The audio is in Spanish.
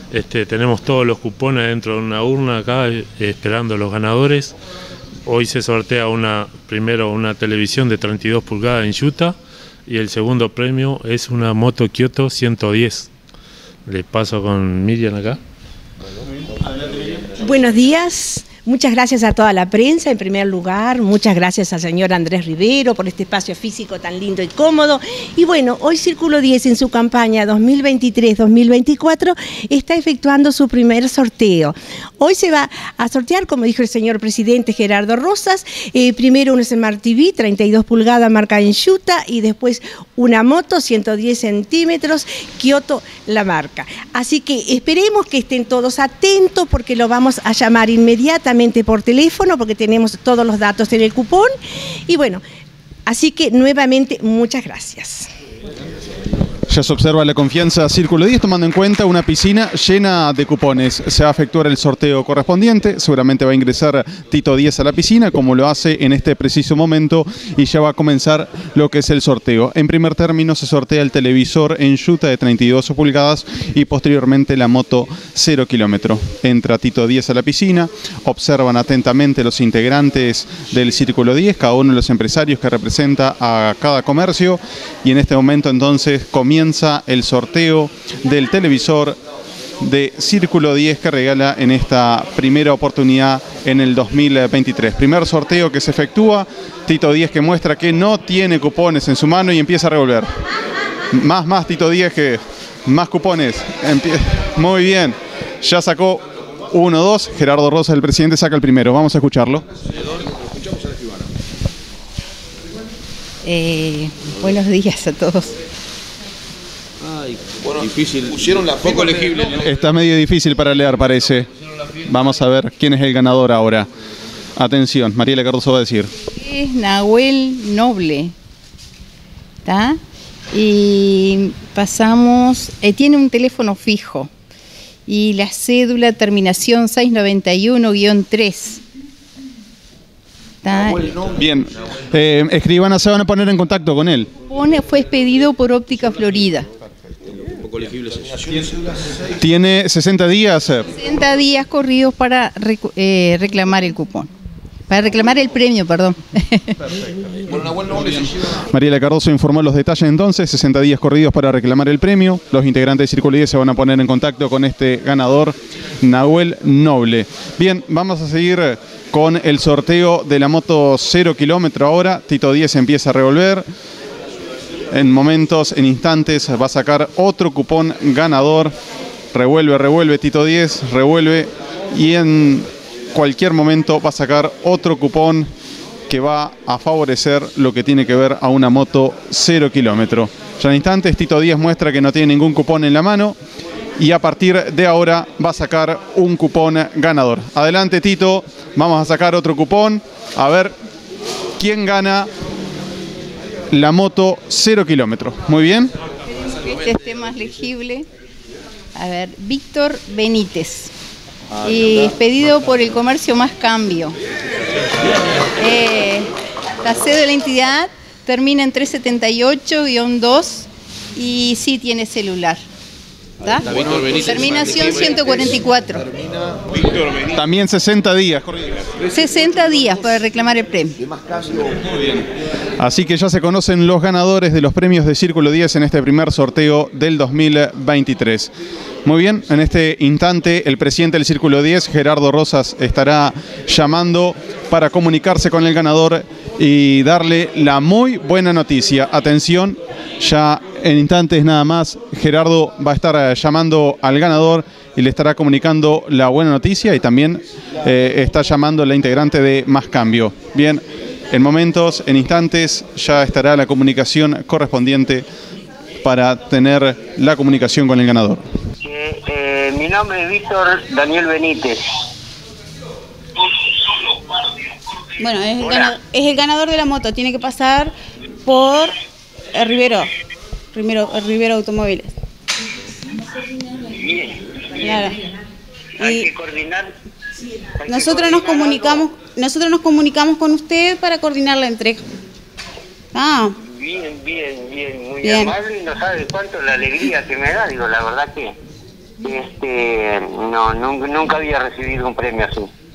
Tenemos todos los cupones dentro de una urna acá esperando a los ganadores. Hoy se sortea primero una televisión de 32 pulgadas en Utah y el segundo premio es una moto Kyoto 110. Le paso con Miriam acá. Buenos días. Muchas gracias a toda la prensa, en primer lugar. Muchas gracias al señor Andrés Rivero por este espacio físico tan lindo y cómodo. Y bueno, hoy Círculo 10 en su campaña 2023-2024 está efectuando su primer sorteo. Hoy se va a sortear, como dijo el señor presidente Gerardo Rosas, primero un Smart TV 32 pulgadas marca en Utah y después una moto 110 centímetros Kyoto la marca. Así que esperemos que estén todos atentos porque lo vamos a llamar inmediatamente por teléfono porque tenemos todos los datos en el cupón y bueno, así que nuevamente muchas gracias. Ya se observa la confianza Círculo 10 tomando en cuenta una piscina llena de cupones. Se va a efectuar el sorteo correspondiente, seguramente va a ingresar Tito 10 a la piscina como lo hace en este preciso momento y ya va a comenzar lo que es el sorteo. En primer término se sortea el televisor en Utah de 32 pulgadas y posteriormente la moto 0 kilómetro. Entra Tito 10 a la piscina, observan atentamente los integrantes del Círculo 10, cada uno de los empresarios que representa a cada comercio y en este momento entonces comienza el sorteo del televisor de Círculo 10 que regala en esta primera oportunidad en el 2023. Primer sorteo que se efectúa, Tito 10 que muestra que no tiene cupones en su mano y empieza a revolver. Más Tito 10 que más cupones. Muy bien, ya sacó 1, 2, Gerardo Rosas, el presidente, saca el primero. Vamos a escucharlo. Buenos días a todos. Bueno, difícil. Pusieron la poco legible. Está medio difícil para leer, parece. Vamos a ver quién es el ganador ahora. Atención, Mariela Cardoso va a decir. Es Nahuel Noble. ¿Está? Y pasamos. Tiene un teléfono fijo. Y la cédula terminación 691-3. Bien, escribana, se van a poner en contacto con él. Fue expedido por Óptica Florida. Tiene 60 días. 60 días corridos para reclamar el cupón. Para reclamar el premio, perdón. Mariela Cardoso informó los detalles entonces, 60 días corridos para reclamar el premio. Los integrantes de Círculo 10 se van a poner en contacto con este ganador, Nahuel Noble. Bien, vamos a seguir con el sorteo de la moto 0 kilómetro ahora. Tito 10 empieza a revolver. En momentos, en instantes, va a sacar otro cupón ganador. Revuelve Tito 10, revuelve y en cualquier momento va a sacar otro cupón que va a favorecer lo que tiene que ver a una moto 0 kilómetro. Ya en instantes Tito 10 muestra que no tiene ningún cupón en la mano y a partir de ahora va a sacar un cupón ganador. Adelante Tito, vamos a sacar otro cupón. A ver quién gana la moto 0 kilómetro. Muy bien. Que este esté más legible. A ver, Víctor Benítez. Y pedido por el comercio Más Cambio. La sede de la entidad termina en 378-2 y sí tiene celular. ¿Está? Terminación 144. También 60 días. 60 días para reclamar el premio. Así que ya se conocen los ganadores de los premios de Círculo 10 en este primer sorteo del 2023. Muy bien, en este instante el presidente del Círculo 10, Gerardo Rosas, estará llamando para comunicarse con el ganador y darle la muy buena noticia. Atención, ya en instantes nada más Gerardo va a estar llamando al ganador y le estará comunicando la buena noticia y también está llamando a la integrante de Más Cambio. Bien, en momentos, en instantes, ya estará la comunicación correspondiente para tener la comunicación con el ganador. Mi nombre es Víctor Daniel Benítez. Bueno, es el ganador de la moto. Tiene que pasar por Rivero Automóviles. Bien. Claro. Hay que coordinar. Nosotros nos comunicamos con usted para coordinar la entrega. Bien, muy amable y no sabe cuánto la alegría que me da, digo, la verdad que No, nunca había recibido un premio así.